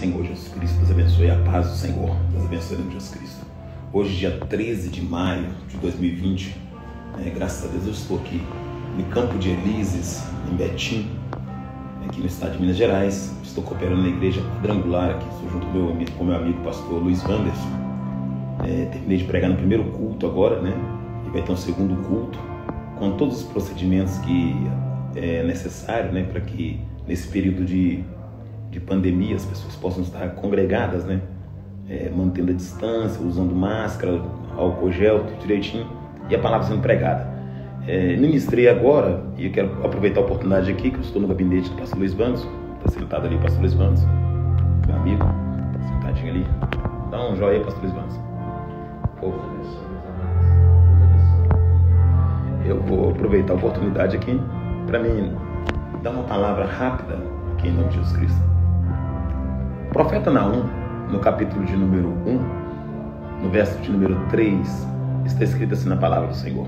Senhor Jesus Cristo, Deus abençoe a paz do Senhor, Deus abençoe em Jesus Cristo. Hoje, dia 13 de maio de 2020, graças a Deus eu estou aqui no Campo de Elíseos, em Betim, aqui no estado de Minas Gerais. Estou cooperando na igreja quadrangular aqui, estou junto com meu amigo pastor Luiz Wanderson. Terminei de pregar no primeiro culto agora, e vai ter um segundo culto, com todos os procedimentos que é necessário, para que nesse período de pandemia as pessoas possam estar congregadas, mantendo a distância, usando máscara, álcool gel, tudo direitinho, e a palavra sendo pregada. Ministrei agora, e eu quero aproveitar a oportunidade aqui, que eu estou no gabinete do pastor Luiz Wanderson. Está sentado ali o pastor Luiz Wanderson, meu amigo, está sentadinho ali. Dá um joinha aí, pastor Luiz Wanderson. Eu vou aproveitar a oportunidade aqui para mim dar uma palavra rápida aqui em nome de Jesus Cristo. O profeta Naum, no capítulo de número 1, no verso de número 3, está escrito assim na palavra do Senhor: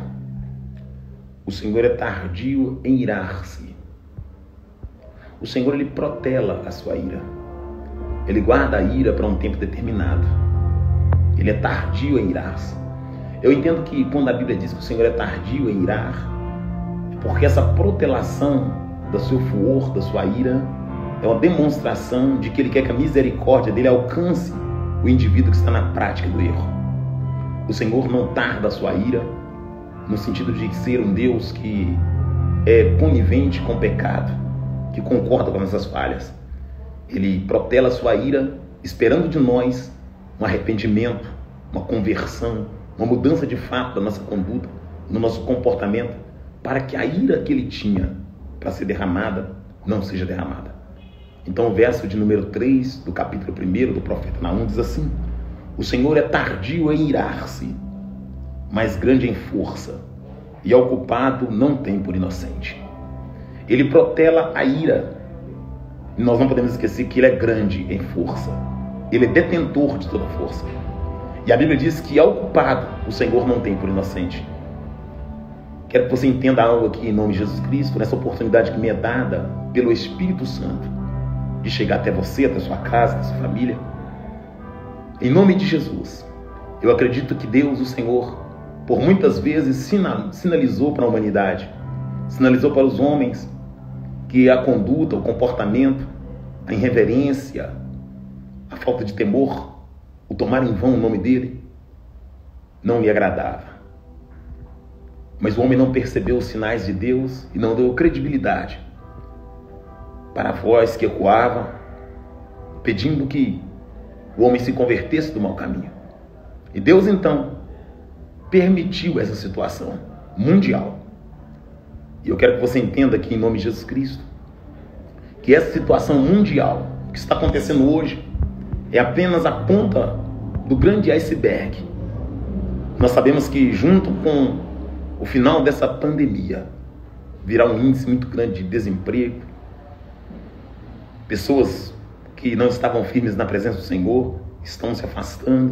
o Senhor é tardio em irar-se. O Senhor, Ele protela a sua ira. Ele guarda a ira para um tempo determinado. Ele é tardio em irar-se. Eu entendo que quando a Bíblia diz que o Senhor é tardio em irar, é porque essa protelação do seu furor, da sua ira, é uma demonstração de que Ele quer que a misericórdia dele alcance o indivíduo que está na prática do erro. O Senhor não tarda a sua ira, no sentido de ser um Deus que é conivente com o pecado, que concorda com nossas falhas. Ele protela a sua ira, esperando de nós um arrependimento, uma conversão, uma mudança de fato da nossa conduta, no nosso comportamento, para que a ira que Ele tinha para ser derramada, não seja derramada. Então o verso de número 3 do capítulo 1 do profeta Naum diz assim: o Senhor é tardio em irar-se, mas grande em força, e ao culpado não tem por inocente. Ele protela a ira, e nós não podemos esquecer que Ele é grande em força. Ele é detentor de toda força. E a Bíblia diz que ao culpado o Senhor não tem por inocente. Quero que você entenda algo aqui em nome de Jesus Cristo, nessa oportunidade que me é dada pelo Espírito Santo, de chegar até você, até sua casa, até sua família. Em nome de Jesus, eu acredito que Deus, o Senhor, por muitas vezes sinalizou para a humanidade, sinalizou para os homens que a conduta, o comportamento, a irreverência, a falta de temor, o tomar em vão o nome dele, não lhe agradava. Mas o homem não percebeu os sinais de Deus e não deu credibilidade para a voz que ecoava, pedindo que o homem se convertesse do mau caminho. E Deus então permitiu essa situação mundial. E eu quero que você entenda aqui em nome de Jesus Cristo que essa situação mundial que está acontecendo hoje é apenas a ponta do grande iceberg. Nós sabemos que junto com o final dessa pandemia virá um índice muito grande de desemprego, pessoas que não estavam firmes na presença do Senhor estão se afastando,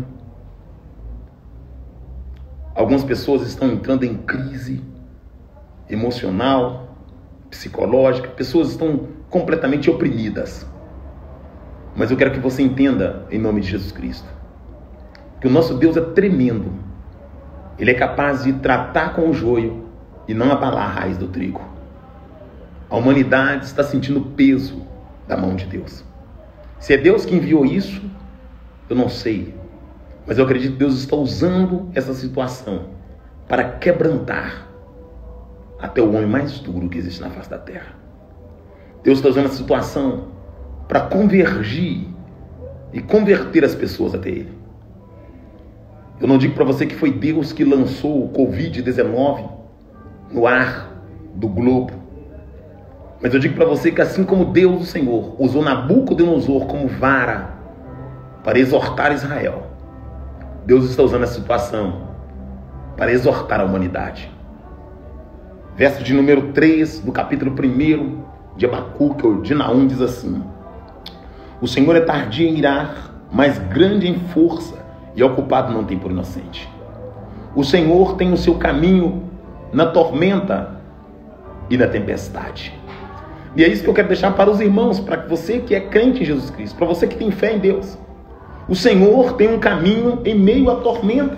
algumas pessoas estão entrando em crise emocional, psicológica, pessoas estão completamente oprimidas. Mas eu quero que você entenda, em nome de Jesus Cristo, que o nosso Deus é tremendo. Ele é capaz de tratar com o joio e não abalar a raiz do trigo. A humanidade está sentindo o peso da mão de Deus. Se é Deus que enviou isso, eu não sei. Mas eu acredito que Deus está usando essa situação para quebrantar até o homem mais duro que existe na face da terra. Deus está usando essa situação para convergir e converter as pessoas até Ele. Eu não digo para você que foi Deus que lançou o Covid-19 no ar do globo, mas eu digo para você que assim como Deus, o Senhor, usou Nabucodonosor como vara para exortar Israel, Deus está usando essa situação para exortar a humanidade. Verso de número 3 do capítulo 1 de Abacuque, ou de Naum, diz assim: o Senhor é tardio em irar, mas grande em força, e ao culpado não tem por inocente. O Senhor tem o seu caminho na tormenta e na tempestade. E é isso que eu quero deixar para os irmãos, para você que é crente em Jesus Cristo, para você que tem fé em Deus. O Senhor tem um caminho em meio à tormenta.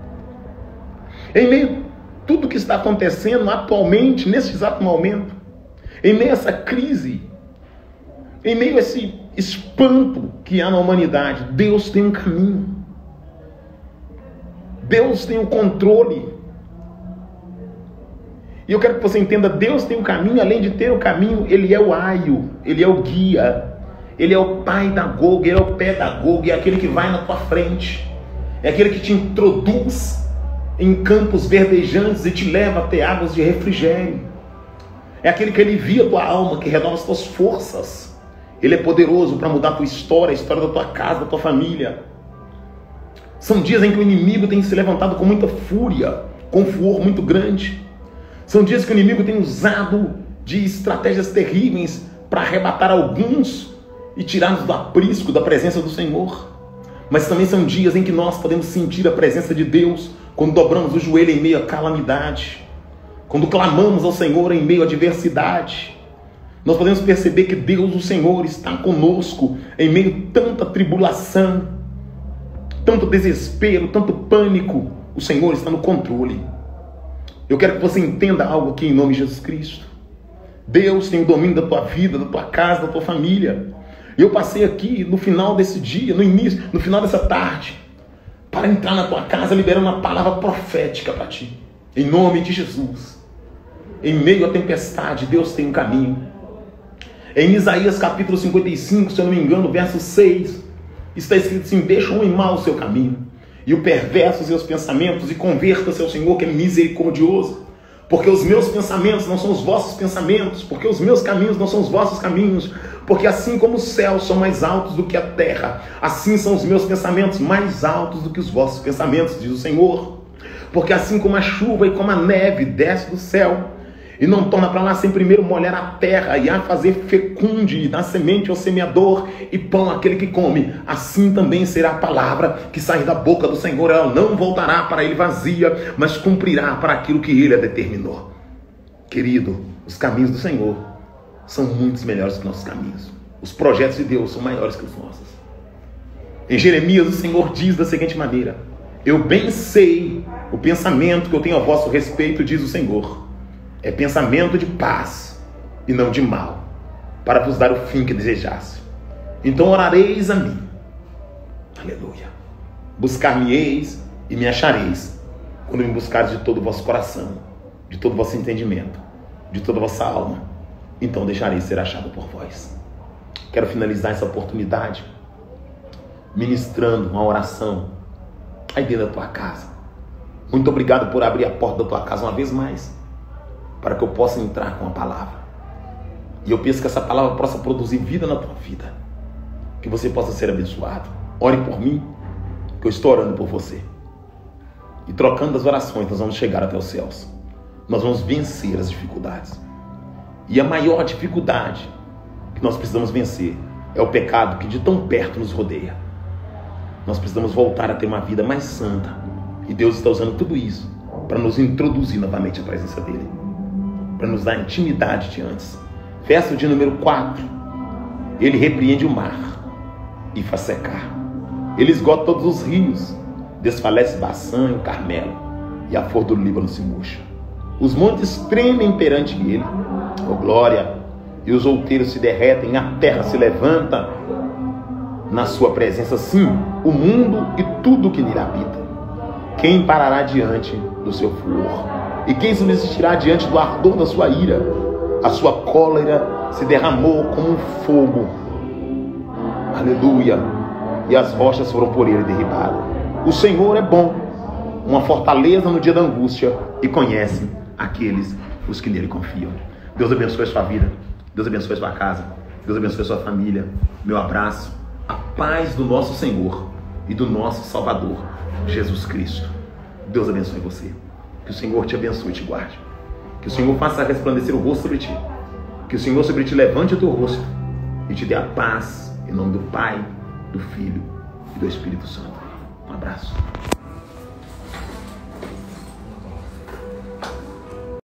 Em meio a tudo que está acontecendo atualmente, nesse exato momento. Em meio a essa crise. Em meio a esse espanto que há na humanidade. Deus tem um caminho. Deus tem o controle. E eu quero que você entenda, Deus tem um caminho, além de ter o caminho, Ele é o aio, Ele é o guia, Ele é o pai da Gog, Ele é o pedagogo, é aquele que vai na tua frente, é aquele que te introduz em campos verdejantes e te leva a ter águas de refrigério, é aquele que alivia a tua alma, que renova as tuas forças. Ele é poderoso para mudar a tua história, a história da tua casa, da tua família. São dias em que o inimigo tem se levantado com muita fúria, com furor muito grande. São dias que o inimigo tem usado de estratégias terríveis para arrebatar alguns e tirar-nos do aprisco da presença do Senhor. Mas também são dias em que nós podemos sentir a presença de Deus quando dobramos o joelho em meio à calamidade, quando clamamos ao Senhor em meio à adversidade. Nós podemos perceber que Deus, o Senhor, está conosco em meio a tanta tribulação, tanto desespero, tanto pânico. O Senhor está no controle. Eu quero que você entenda algo aqui em nome de Jesus Cristo. Deus tem o domínio da tua vida, da tua casa, da tua família. E eu passei aqui no final desse dia, no final dessa tarde, para entrar na tua casa liberando uma palavra profética para ti. Em nome de Jesus. Em meio à tempestade, Deus tem um caminho. Em Isaías capítulo 55, se eu não me engano, verso 6, está escrito assim: deixa o homem mau o seu caminho, e o perverso os seus pensamentos, e converta-se ao Senhor, que é misericordioso. Porque os meus pensamentos não são os vossos pensamentos, porque os meus caminhos não são os vossos caminhos, porque assim como os céus são mais altos do que a terra, assim são os meus pensamentos mais altos do que os vossos pensamentos, diz o Senhor. Porque assim como a chuva e como a neve desce do céu, e não torna para lá sem primeiro molhar a terra e a fazer fecunde, e dar semente ao semeador e pão àquele que come, assim também será a palavra que sai da boca do Senhor. Ela não voltará para ele vazia, mas cumprirá para aquilo que ele a determinou. Querido, os caminhos do Senhor são muito melhores que nossos caminhos. Os projetos de Deus são maiores que os nossos. Em Jeremias, o Senhor diz da seguinte maneira: eu bem sei o pensamento que eu tenho a vosso respeito, diz o Senhor. É pensamento de paz e não de mal, para vos dar o fim que desejasse. Então orareis a mim. Aleluia. Buscar-me-eis e me achareis, quando me buscares de todo o vosso coração, de todo o vosso entendimento, de toda a vossa alma. Então deixareis ser achado por vós. Quero finalizar essa oportunidade ministrando uma oração aí dentro da tua casa. Muito obrigado por abrir a porta da tua casa uma vez mais, para que eu possa entrar com a palavra. E eu penso que essa palavra possa produzir vida na tua vida, que você possa ser abençoado. Ore por mim, que eu estou orando por você. E trocando as orações, nós vamos chegar até os céus. Nós vamos vencer as dificuldades. E a maior dificuldade que nós precisamos vencer é o pecado que de tão perto nos rodeia. Nós precisamos voltar a ter uma vida mais santa. E Deus está usando tudo isso para nos introduzir novamente à presença dele, para nos dar intimidade de antes. Verso de número 4. Ele repreende o mar e faz secar. Ele esgota todos os rios, desfalece Baçã e o Carmelo, e a flor do Líbano se murcha. Os montes tremem perante ele, oh glória, e os outeiros se derretem, a terra se levanta na sua presença, sim, o mundo e tudo que nele habita. Quem parará diante do seu furor? E quem subsistirá diante do ardor da sua ira? A sua cólera se derramou como um fogo. Aleluia. E as rochas foram por ele derribadas. O Senhor é bom, uma fortaleza no dia da angústia, e conhece aqueles os que nele confiam. Deus abençoe a sua vida. Deus abençoe a sua casa. Deus abençoe a sua família. Meu abraço. A paz do nosso Senhor e do nosso Salvador, Jesus Cristo. Deus abençoe você. Que o Senhor te abençoe e te guarde. Que o Senhor faça resplandecer o rosto sobre ti. Que o Senhor sobre ti levante o teu rosto e te dê a paz, em nome do Pai, do Filho e do Espírito Santo. Um abraço.